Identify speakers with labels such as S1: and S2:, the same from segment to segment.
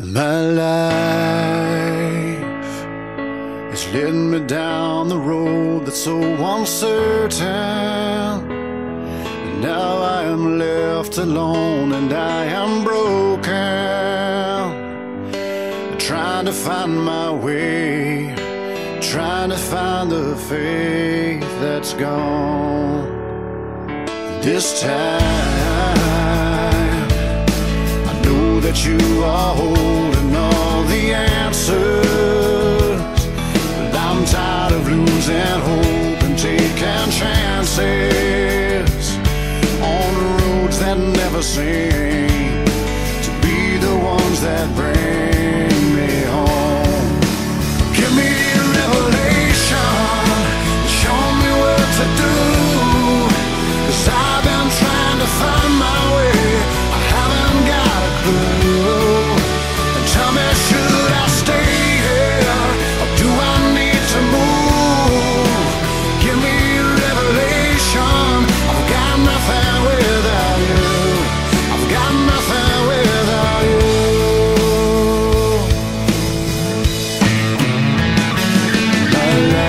S1: My life is leading me down the road that's so uncertain. And now I am left alone and I am broken, trying to find my way, trying to find the faith that's gone. This time that you are holding all the answers, but I'm tired of losing hope and taking chances on the roads that never seem to be the ones that bring me home. Give me a revelation, show me what to do, 'cause I've been trying to find my way, I haven't got a clue. Tell me, should I stay here, or do I need to move? Give me a revelation. I've got nothing without you, I've got nothing without you. My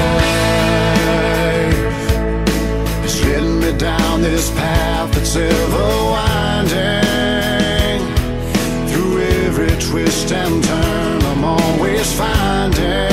S1: life is leading me down this path that's ever winding. Through every twist and turn, I'm always finding